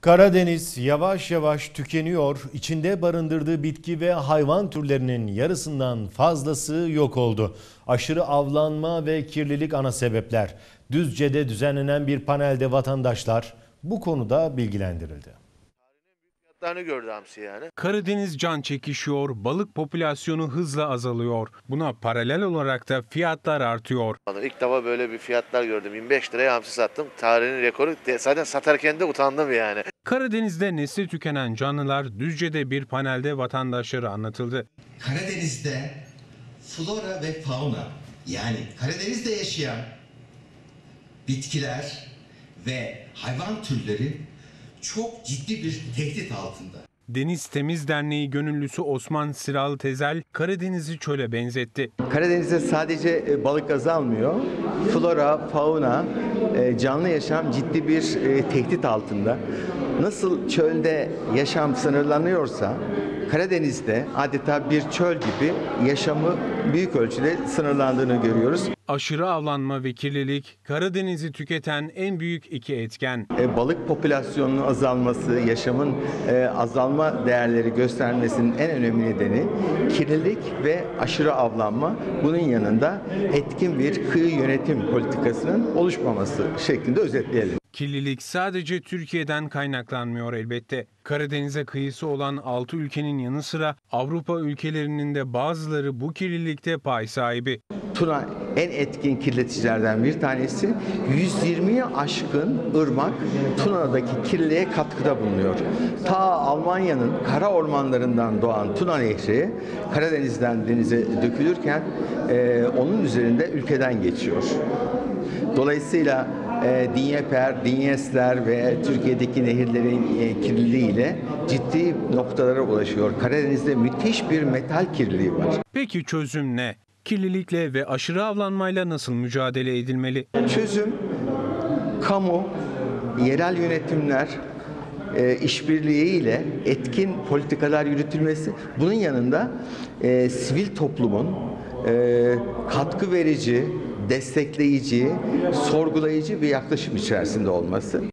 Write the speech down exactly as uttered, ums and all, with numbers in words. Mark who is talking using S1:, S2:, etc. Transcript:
S1: Karadeniz yavaş yavaş tükeniyor. İçinde barındırdığı bitki ve hayvan türlerinin yarısından fazlası yok oldu. Aşırı avlanma ve kirlilik ana sebepler. Düzce'de düzenlenen bir panelde vatandaşlar bu konuda bilgilendirildi.
S2: Gördü hamsi yani.
S3: Karadeniz can çekişiyor, balık popülasyonu hızla azalıyor. Buna paralel olarak da fiyatlar artıyor.
S2: İlk defa böyle bir fiyatlar gördüm. yirmi beş liraya hamsi sattım. Tarihin rekoru. Zaten satarken de utandım yani.
S3: Karadeniz'de nesli tükenen canlılar Düzce'de bir panelde vatandaşlara anlatıldı.
S4: Karadeniz'de flora ve fauna, yani Karadeniz'de yaşayan bitkiler ve hayvan türleri çok ciddi bir tehdit altında.
S3: Deniz Temiz Derneği gönüllüsü Osman Siral Tezel Karadeniz'i çöle benzetti.
S5: Karadeniz'de sadece balık azalmıyor. Flora, fauna, canlı yaşam ciddi bir tehdit altında. Nasıl çölde yaşam sınırlanıyorsa Karadeniz'de adeta bir çöl gibi yaşamı büyük ölçüde sınırlandığını görüyoruz.
S3: Aşırı avlanma ve kirlilik Karadeniz'i tüketen en büyük iki etken.
S5: E, balık popülasyonunun azalması, yaşamın e, azalma değerleri göstermesinin en önemli nedeni kirlilik ve aşırı avlanma. Bunun yanında etkin bir kıyı yönetim politikasının oluşmaması şeklinde özetleyelim.
S3: Kirlilik sadece Türkiye'den kaynaklanmıyor elbette. Karadeniz'e kıyısı olan altı ülkenin yanı sıra Avrupa ülkelerinin de bazıları bu kirlilikte pay sahibi.
S5: Tuna en etkin kirleticilerden bir tanesi. yüz yirmiye aşkın ırmak Tuna'daki kirliliğe katkıda bulunuyor. Ta Almanya'nın kara ormanlarından doğan Tuna Nehri Karadeniz'den denize dökülürken e, onun üzerinde ülkeden geçiyor. Dolayısıyla e, Dnieper, Dinyesler ve Türkiye'deki nehirlerin e, kirliliğiyle ciddi noktalara ulaşıyor. Karadeniz'de müthiş bir metal kirliliği var.
S3: Peki çözüm ne? Kirlilikle ve aşırı avlanmayla nasıl mücadele edilmeli?
S5: Çözüm, kamu, yerel yönetimler, e, işbirliğiyle etkin politikalar yürütülmesi. Bunun yanında e, sivil toplumun e, katkı verici, destekleyici, sorgulayıcı bir yaklaşım içerisinde olması.